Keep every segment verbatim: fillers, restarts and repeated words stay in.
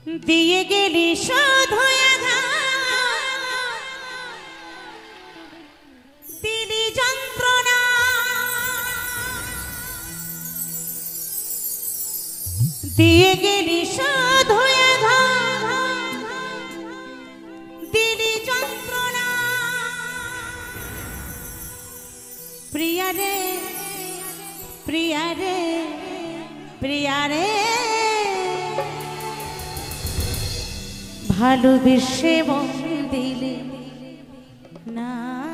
দিয়ে গেলি শুধু দিলি যন্ত্রণা দিয়ে গেলি শুধু দিলি যন্ত্রণা প্রিয়া রে প্রিয়া রে প্রিয়া রে ভালোবেসে মন দিলে না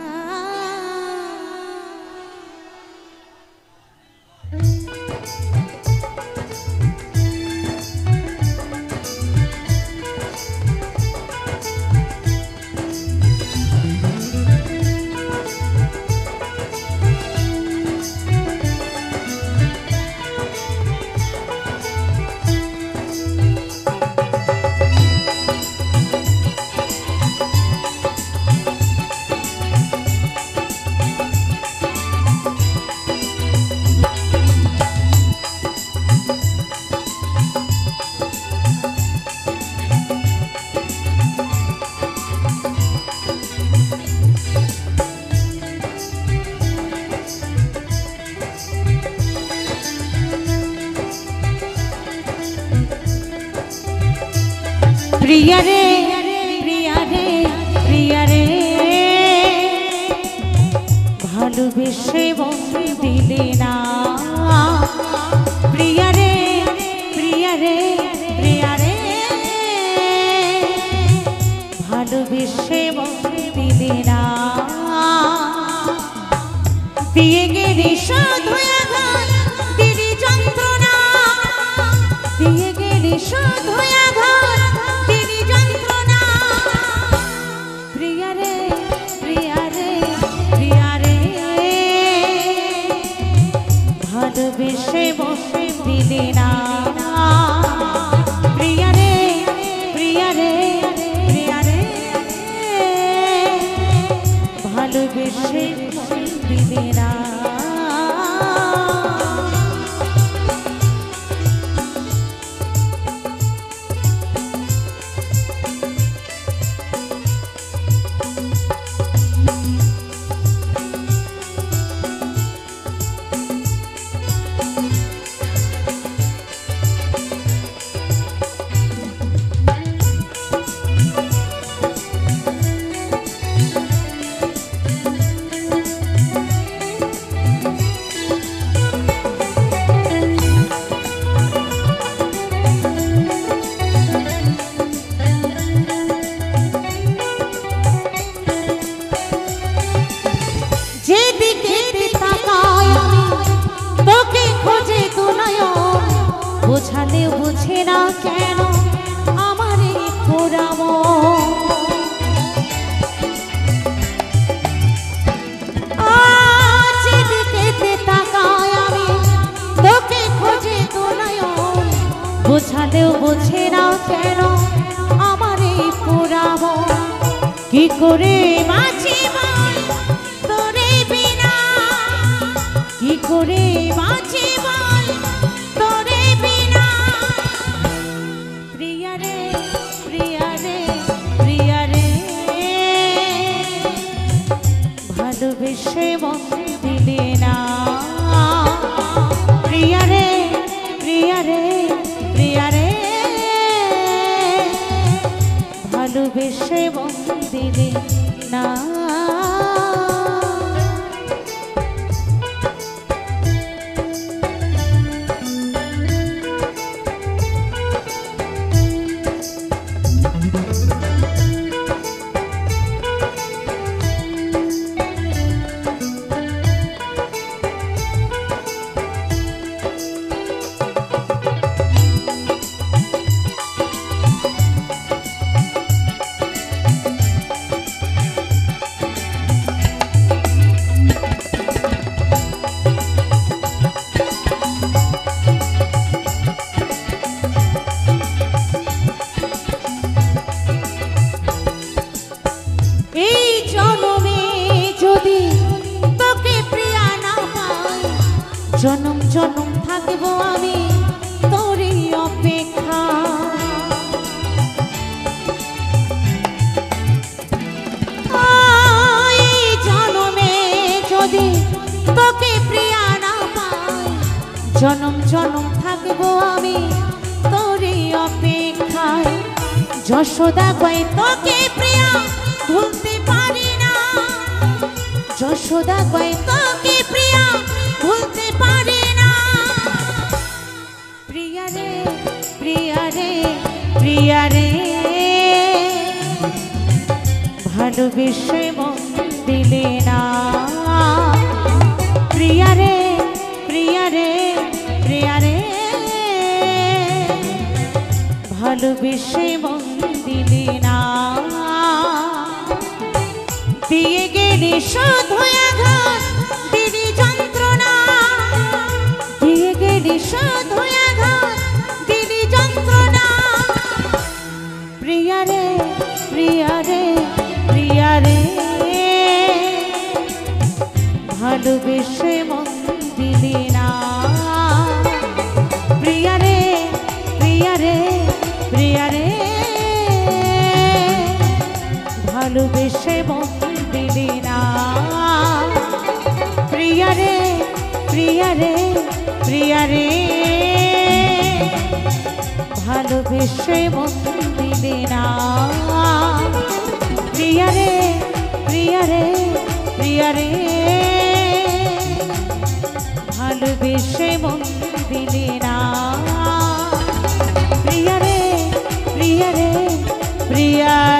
प्रिया रे प्रिया रे प्रिया रे भालोबेसे मन दिले ना प्रिया रे प्रिया रे प्रिया रे भालोबेसे मन दिले ना दिए गेली शुधु आघात दिली যন্ত্রণা दिए गेली शुधु आघात ভালোবেসে বসে দিলে না প্রিয়া রে প্রিয়া রে প্রিয়া রে ভালোবেসে দিলে না বোঝালে বুঝে না কেন আমার এই পোড়া মন আজ যেদিকে তাকাই আমি তোকে খোঁজে তো নয়ন বোঝালেও বুঝে না কেন আমার এই পোড়া মন কি করে বাঁচি বল তোরে বিনা কি করে বাঁচি বল ভালোবেসে মন দিলে না প্রিয়া রে প্রিয়া রে প্রিয়া রে ভালোবেসে মন দিলে না জনম জনম থাকবো আমি তোরই অপেক্ষা জনম থাকবো আমি তোরই অপেক্ষায়। যশোদা কয় তোকে প্রিয়া ভুলতে পারি না, যশোদা কয় তোকে প্রিয়া ভুলতে পারি না। প্রিয়া রে প্রিয়া রে প্রিয়া রে ভালোবেসে মন দিলে না। প্রিয়া রে প্রিয়া রে প্রিয়া রে ভালোবেসে মন দিলে না। দিয়ে গেলি শুধু আঘাত দিলি যন্ত্রণা, দিয়ে গেলি শুধু আঘাত দিলি যন্ত্রণা। প্রিয়া রে প্রিয়া রে প্রিয়া রে ভালোবেসে মন দিলি না। প্রিয়া রে প্রিয়া রে প্রিয়া রে ভালোবেসে মন দিলি না। প্রিয়া রে প্রিয়া রে প্রিয়া রে ভালোবেসে মন দিলি না। প্রিয়া রে প্রিয়া রে প্রিয়া রে ভালোবেসে মন দিলি না। প্রিয়া রে প্রিয়া রে প্রিয়া